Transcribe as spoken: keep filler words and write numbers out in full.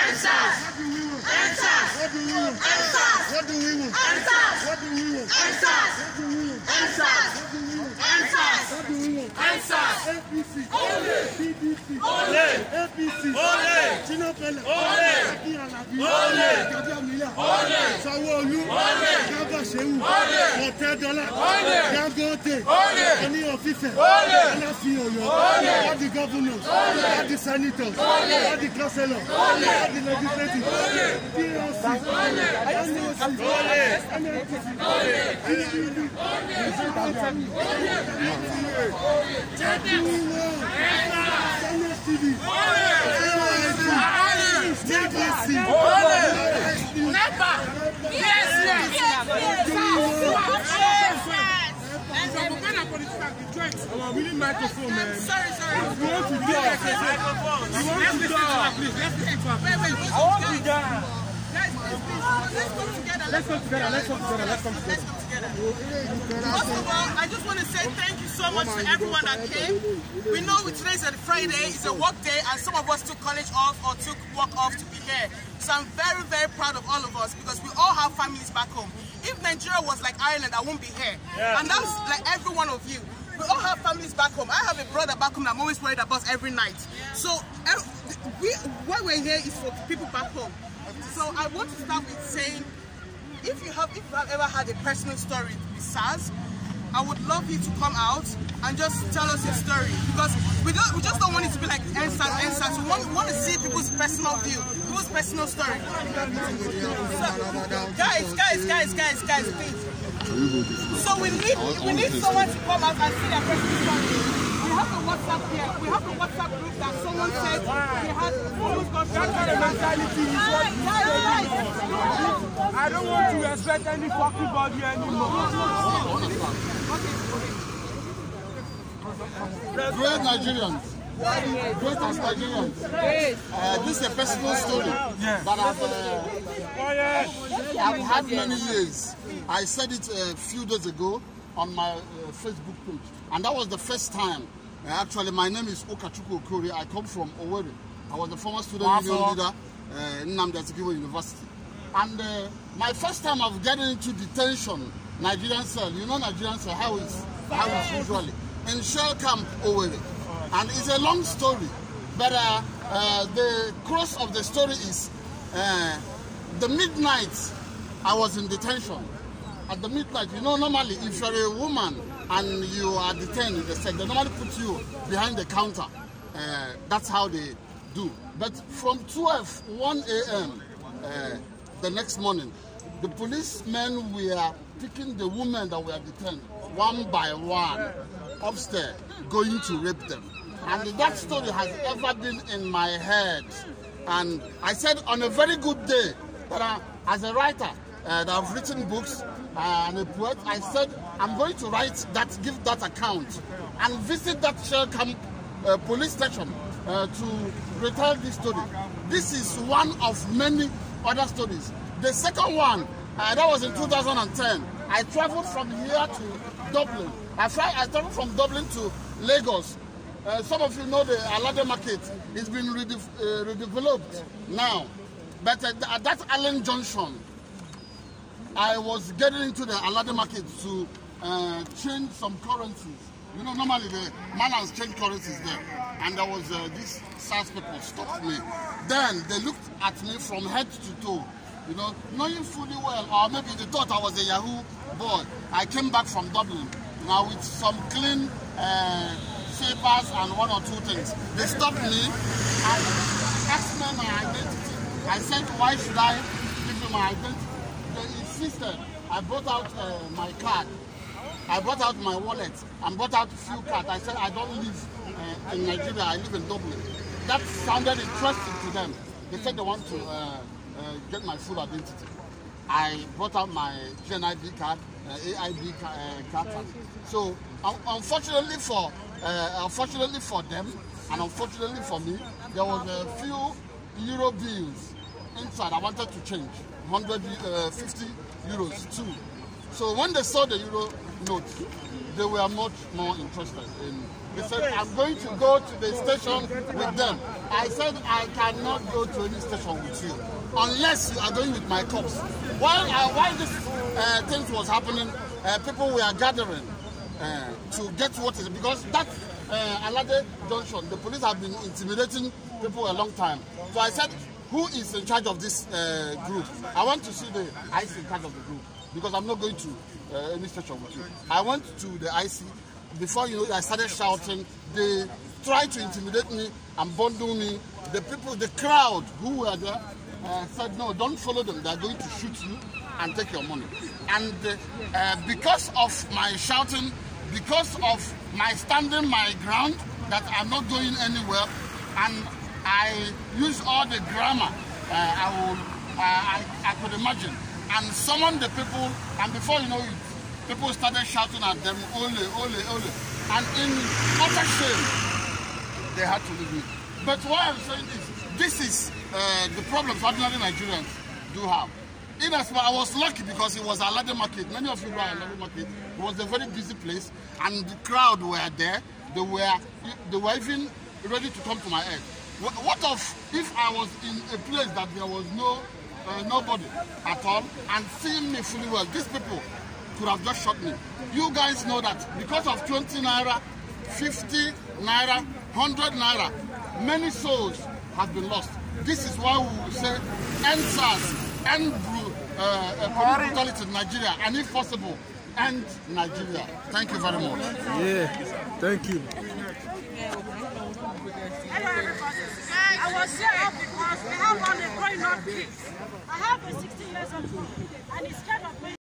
Endsars! What do we want? Endsars! What do we want? Endsars! What do we want? Endsars! Endsars! What do we want? Endsars! A P C! Ole! P D P! Ole! A P C! Ole! Chinopele! Ole! Aki Alabi! Ole! Gadi Amila! Ole! Sanwo-Olu! Ole! Gaba Shehu! Ole! Ọ̀tẹ́dọ́là! Ole! Dangote! Ole! Any officer! Ole! Alafi Oyo! Ole! All the governors! Ole! All the senators! Ole! All the councillors! Ole! All the legislative! Ole! D L C! Ole! N O C! Ole! N N P C! Ole! P D P! Ole! We need microphone, man. Sorry, sorry. We want to do it. We want to do it. Please, let's listen to her. I want to go. Guys, let's come together. Let's come together. Let's come together. Let's come together. First of all, I just want to say thank you so much to everyone that came. We know today's a Friday, it's a work day, and some of us took college off or took work off to be here. So I'm very, very proud of all of us because we all have families back home. If Nigeria was like Ireland, I won't be here. Yeah. And that's like every one of you. We all have families back home. I have a brother back home that I'm always worried about every night. So we, why we're here is for people back home. So I want to start with saying, if you have, if you have ever had a personal story with SARS, I would love you to come out and just tell us your story, because we don't, we just don't want it to be like endsars, endsars. We want, we want to see people's personal view, people's personal story. So, guys, guys, guys, guys, guys, please. So we need, we need someone to come out and see their personal story. We have the WhatsApp here. We have the WhatsApp group that someone said they had almost got that kind of mentality is what I don't want to respect any fucking body anymore. Great Nigerians. Great as Nigerians. Uh, this is a personal story that I've, uh, I've had many years. I said it a few days ago on my uh, Facebook page, and that was the first time. Uh, actually, my name is Ukachukwu Okorie. I come from Owerri. I was the former student union leader uh, in Nnamdi University. And uh, my first time of getting into detention, Nigerian cell, you know Nigerian cell, how it's, how it's usually, in Shell Camp Owerri. And it's a long story, but uh, uh, the cross of the story is uh, the midnight I was in detention. At the midnight, you know, normally if you're a woman and you are detained in the cell, they normally put you behind the counter. Uh, that's how they do. But from twelve, one A M uh, the next morning, the policemen were picking the women that were detained one by one upstairs, going to rape them. And that story has ever been in my head. And I said on a very good day that I, as a writer, uh, that I've written books uh, and a poet, I said I'm going to write that, give that account, and visit that Shell Camp uh, police station uh, to retell this story. This is one of many other stories. The second one, uh, that was in two thousand ten. I traveled from here to Dublin. I, fly, I traveled from Dublin to Lagos. Uh, some of you know the Alade market. It's been rede uh, redeveloped now. But uh, at that Allen Junction, I was getting into the Alade market to uh, change some currencies. You know, normally the man has changed currencies there. And there was uh, this SARS people stopped me. Then they looked at me from head to toe. You know, knowing fully well, or maybe they thought I was a Yahoo boy. I came back from Dublin now with some clean uh, papers and one or two things. They stopped me and asked me my identity. I said, why should I give you my identity? They insisted. I brought out uh, my card. I brought out my wallet and brought out a few cards. I said, I don't live uh, in Nigeria, I live in Dublin. That sounded interesting to them. They said they want to uh, uh, get my full identity. I brought out my G N I B card, uh, A I B ca uh, card. So, um, unfortunately for uh, unfortunately for them, and unfortunately for me, there was a few euro bills inside. I wanted to change one hundred fifty euros too. So when they saw the euro note, they were much more interested in. They said, I'm going to go to the station with them. I said, I cannot go to any station with you unless you are going with my cops. While, uh, while this uh, things was happening, uh, people were gathering uh, to get what is, because that uh, Alade Junction, the police have been intimidating people a long time. So I said, who is in charge of this uh, group? I want to see the I C in charge of the group, because I'm not going to uh, any station with you. I went to the I C. Before you know, I started shouting. They tried to intimidate me and bundle me. The people, the crowd who were there uh, said, no, don't follow them. They're going to shoot you and take your money. And uh, because of my shouting, because of my standing my ground, that I'm not going anywhere, and I use all the grammar uh, I, will, uh, I, I could imagine, and summon the people, and before you know it, people started shouting at them, ole, ole, ole. And in utter shame, they had to leave me. But why I'm saying this, this is uh, the problems ordinary Nigerians do have. In as I was lucky because it was Alade Market. Many of you know Alade Market. It was a very busy place, and the crowd were there. They were, they were even ready to come to my aid. What of if I was in a place that there was no, uh, nobody at all, and seeing me fully well, these people could have just shot me. You guys know that because of twenty naira, fifty naira, one hundred naira, many souls have been lost. This is why we will say endsars, end uh, uh, brutality in Nigeria, and if possible, end Nigeria. Thank you very much. Yeah, thank you. Hello everybody. I was here because I have one growing up kid. I have a sixteen years old boy, and he's scared of me.